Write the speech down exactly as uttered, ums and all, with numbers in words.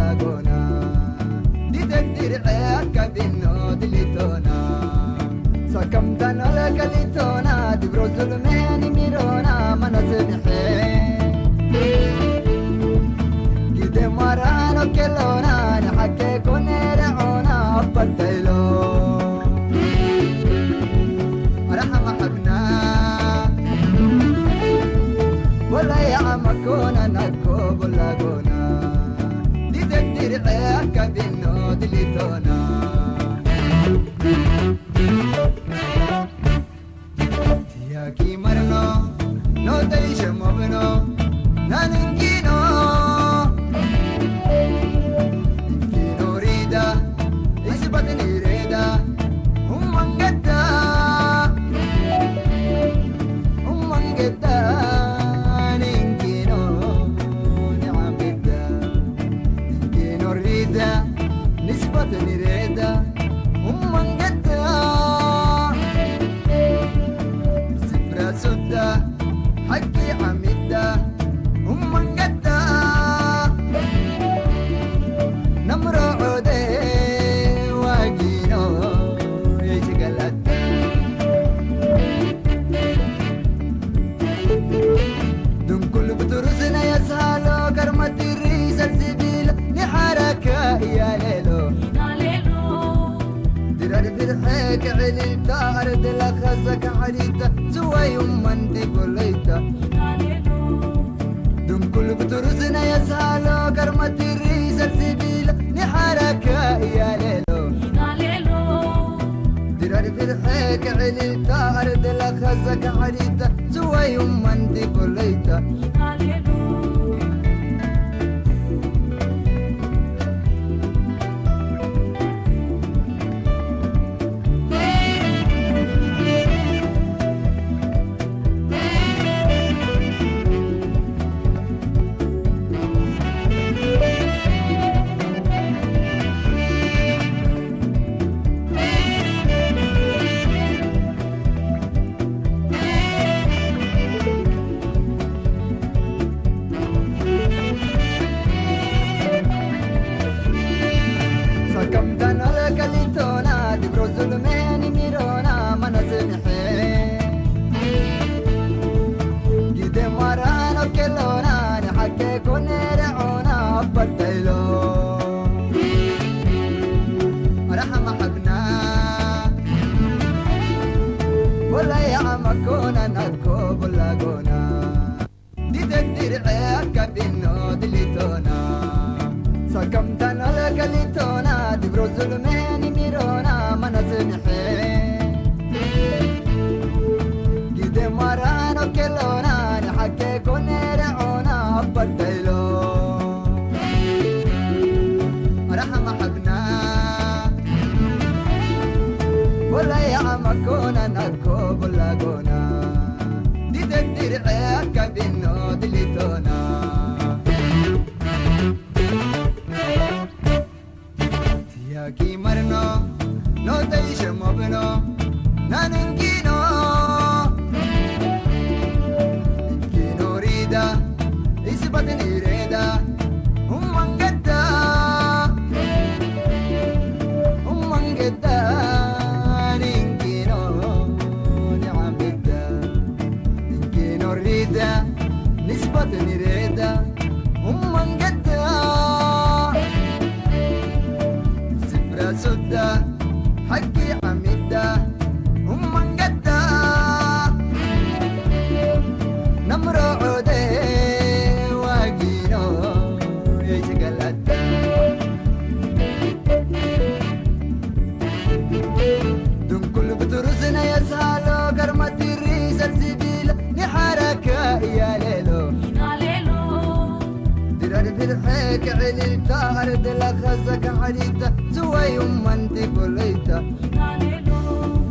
lagona di dir eka binno dilitona sakamtana la kalitona di brozul meni mirona manasbihe gide marano kelona ni hakke konere ona abdaylo arhama habna wala ya makona nakko lagona di dir eka binno dilitona Tiaki marno no te dice moveno naningino infino rida isbatni rida umangata umangata ningino ni'amida infino rida nisbatni rida umangata سدة حقي عمدة هم قدة نمر عودي واقينو يشغلت دم كل بترسنا يسهلو كرمة الريس السبيل لحركة يا ليلو فرحك عليتا أرد لخزك عليتا سوى يوم انتي كليتا دم كل بترسنا يسهلو كرمة الريس السبيل نحركة يا ليلو درار فرحك عليتا أرد لخزك عليتا سوى يوم انتي كليتا فرحك عليتا أرد لخزك عليتا سوى يوم انتي كليتا